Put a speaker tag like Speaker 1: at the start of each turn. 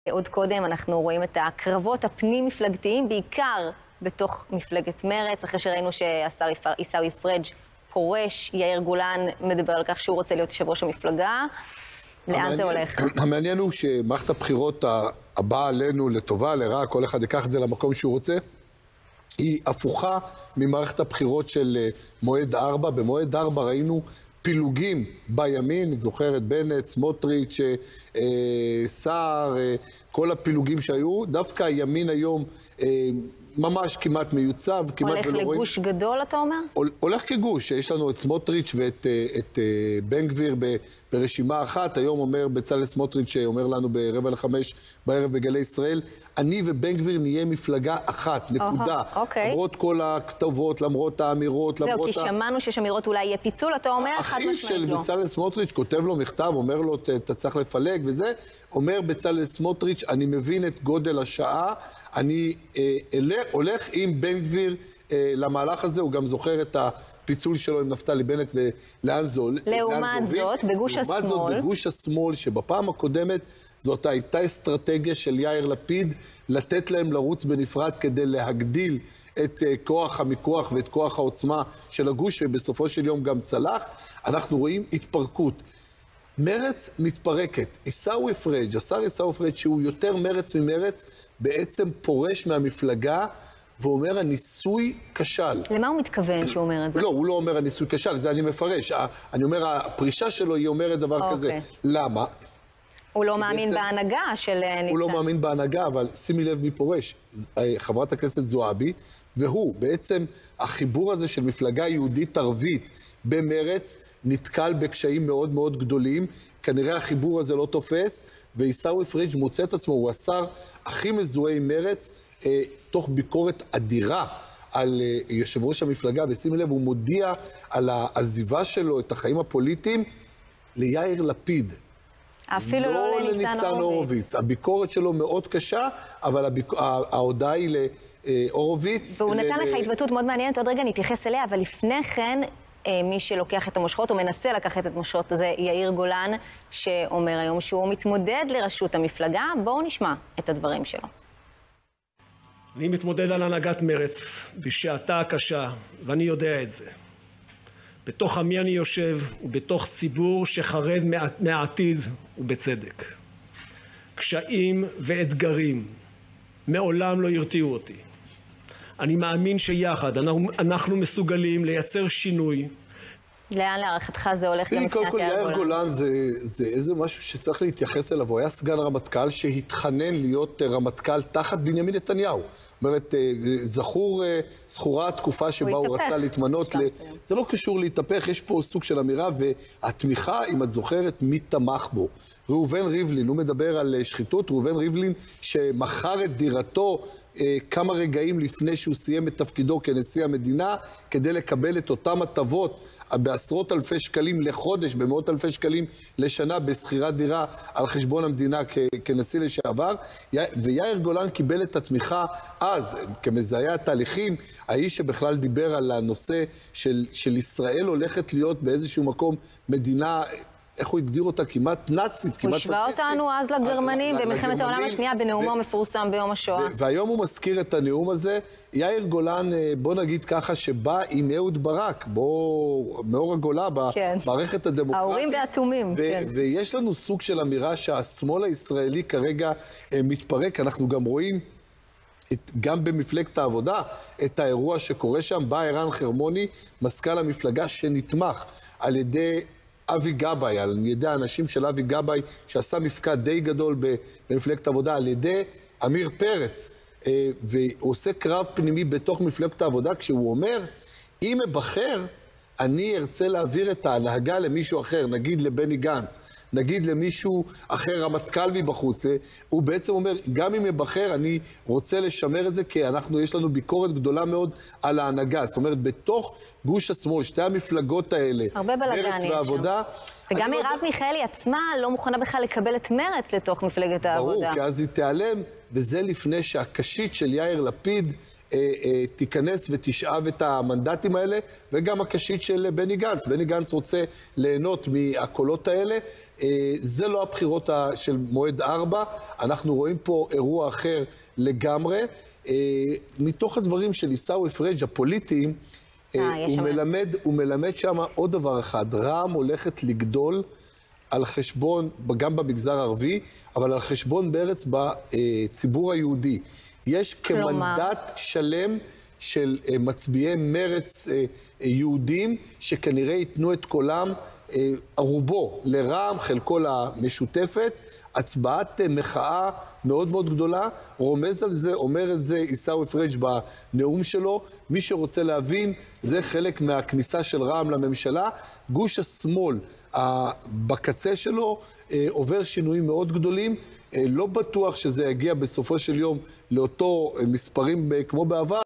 Speaker 1: עוד קודם אנחנו רואים את הקרבות הפנים-מפלגתיים, בעיקר בתוך מפלגת מרץ, אחרי שראינו שהשר עיסאווי פריג' פורש, יאיר גולן מדבר על כך שהוא רוצה להיות יושב ראש המפלגה. לאן זה הולך?
Speaker 2: המעניין הוא שמערכת הבחירות הבאה עלינו לטובה, לרעה, כל אחד ייקח את זה למקום שהוא רוצה, היא הפוכה ממערכת הבחירות של מועד 4. במועד 4 ראינו פילוגים בימין, את זוכרת, בנט, סמוטריץ', סער, כל הפילוגים שהיו. דווקא הימין היום ממש כמעט מיוצב, כמעט
Speaker 1: הולך לגוש גדול, אתה אומר?
Speaker 2: הולך כגוש, יש לנו את סמוטריץ' ואת בן גביר ברשימה אחת. היום אומר בצלאל סמוטריץ' שאומר לנו ב16:45 בערב בגלי ישראל, אני ובן גביר נהיה מפלגה אחת, נקודה. למרות כל הכתובות, למרות האמירות,
Speaker 1: זהו, כי שמענו שיש אמירות אולי יהיה פיצול, אתה אומר חד משמעית לא.
Speaker 2: אחיו של בצלאל סמוטריץ' כותב לו מכתב, אומר לו, אתה צריך לפלג וזה, אומר בצלאל סמוטריץ', אני מבין את גודל השעה, אני הולך עם בן גביר למהלך הזה, הוא גם זוכר את הפיצול שלו עם נפתלי בנט ולאן זה הולך.
Speaker 1: לעומת זאת, בגוש השמאל.
Speaker 2: לעומת זאת, בגוש השמאל, שבפעם הקודמת זאת הייתה אסטרטגיה של יאיר לפיד, לתת להם לרוץ בנפרד כדי להגדיל את כוח המיקוח ואת כוח העוצמה של הגוש, שבסופו של יום גם צלח. אנחנו רואים התפרקות. מרץ מתפרקת. עיסאווי פריג', השר עיסאווי פריג', שהוא יותר מרץ ממרץ, בעצם פורש מהמפלגה, ואומר הניסוי כשל.
Speaker 1: למה הוא מתכוון שהוא אומר את זה?
Speaker 2: לא, הוא לא אומר הניסוי כשל, זה אני מפרש. אני אומר, הפרישה שלו היא אומרת דבר כזה. למה?
Speaker 1: הוא לא מאמין בהנהגה של ניצן.
Speaker 2: הוא לא מאמין בהנהגה, אבל שימי לב מי פורש. חברת הכנסת זועבי, והוא בעצם החיבור הזה של מפלגה יהודית ערבית במרץ, נתקל בקשיים מאוד מאוד גדולים. כנראה החיבור הזה לא תופס, ועיסאווי פריג' מוצא את עצמו, הוא השר הכי מזוהה עם מרץ, תוך ביקורת אדירה על יושב ראש המפלגה, ושימי לב, הוא מודיע על העזיבה שלו, את החיים הפוליטיים, ליאיר לפיד.
Speaker 1: אפילו לא לניצן הורוביץ.
Speaker 2: הביקורת שלו מאוד קשה, אבל ההודעה היא להורוביץ.
Speaker 1: והוא נתן לך התבטאות מאוד מעניינת, עוד רגע נתייחס אליה, אבל לפני כן, מי שלוקח את המושכות, או מנסה לקחת את המושכות, זה יאיר גולן, שאומר היום שהוא מתמודד לראשות המפלגה. בואו נשמע את הדברים שלו.
Speaker 3: אני מתמודד על הנהגת מרץ בשעתה הקשה, ואני יודע את זה. בתוך עמי אני יושב, ובתוך ציבור שחרד מהעתיד ובצדק. קשיים ואתגרים מעולם לא ירתיעו אותי. אני מאמין שיחד אנחנו מסוגלים לייצר שינוי.
Speaker 1: לאן להערכתך זה הולך גם מבחינת
Speaker 2: יאיר גולן זה איזה משהו שצריך להתייחס אליו. הוא היה סגן רמטכ"ל שהתחנן להיות רמטכ"ל תחת בנימין נתניהו. זאת אומרת, זכורה התקופה שבה הוא רצה להתמנות. זה לא קשור להתהפך, יש פה סוג של אמירה, והתמיכה, אם את זוכרת, מי תמך בו. ראובן ריבלין, הוא מדבר על שחיתות, ראובן ריבלין שמכר את דירתו כמה רגעים לפני שהוא סיים את תפקידו כנשיא המדינה, כדי לקבל את אותם הטבות בעשרות אלפי שקלים לחודש, במאות אלפי שקלים לשנה, בסחירת דירה על חשבון המדינה כנשיא לשעבר. ויאיר גולן קיבל את התמיכה אז, כמזהה התהליכים, האיש שבכלל דיבר על הנושא של ישראל הולכת להיות באיזשהו מקום מדינה, איך הוא הגדיר אותה? כמעט נאצית, כמעט פאשיסטית.
Speaker 1: הוא השווה אותנו אז לגרמנים במלחמת העולם השנייה בנאומו המפורסם ביום השואה.
Speaker 2: והיום הוא מזכיר את הנאום הזה. יאיר גולן, בוא נגיד ככה, שבא עם אהוד ברק, מאור הגולה, במערכת הדמוקרטית.
Speaker 1: ההורים והתומים.
Speaker 2: ויש לנו סוג של אמירה שהשמאל הישראלי כרגע מתפרק. אנחנו גם רואים גם במפלגת העבודה את האירוע שקורה שם. בא ערן חרמוני, מזכ"ל המפלגה, שנתמך על ידי אבי גבאי, על ידי האנשים של אבי גבאי, שעשה מפקד די גדול במפלגת העבודה, על ידי אמיר פרץ, והוא עושה קרב פנימי בתוך מפלגת העבודה, כשהוא אומר, אם מבחר, אני ארצה להעביר את ההנהגה למישהו אחר, נגיד לבני גנץ, נגיד למישהו אחר, רמטכ"ל מבחוץ. הוא בעצם אומר, גם אם מבחר, אני רוצה לשמר את זה, כי יש לנו ביקורת גדולה מאוד על ההנהגה. זאת אומרת, בתוך גוש השמאל, שתי המפלגות האלה, מרץ והעבודה.
Speaker 1: וגם מרב מיכאלי עצמה לא מוכנה בכלל לקבל את מרץ לתוך מפלגת העבודה.
Speaker 2: ברור, כי אז היא תיעלם, וזה לפני שהקשית של יאיר לפיד תיכנס ותשאב את המנדטים האלה, וגם הקשית של בני גנץ. בני גנץ רוצה ליהנות מהקולות האלה. זה לא הבחירות של מועד 4, אנחנו רואים פה אירוע אחר לגמרי. מתוך הדברים של עיסאווי פריג' הפוליטיים, הוא מלמד שם עוד דבר אחד. רע"מ הולכת לגדול על חשבון, גם במגזר הערבי, אבל על חשבון בארץ בציבור היהודי. יש כמנדט שלם של מצביעי מרץ יהודים, שכנראה ייתנו את קולם, רובו לרע"מ, חלקו למשותפת, הצבעת מחאה מאוד מאוד גדולה. רומז על זה, אומר את זה עיסאווי פריג' בנאום שלו. מי שרוצה להבין, זה חלק מהכניסה של רע"מ לממשלה. גוש השמאל בקצה שלו עובר שינויים מאוד גדולים. לא בטוח שזה יגיע בסופו של יום לאותו מספרים כמו בעבר.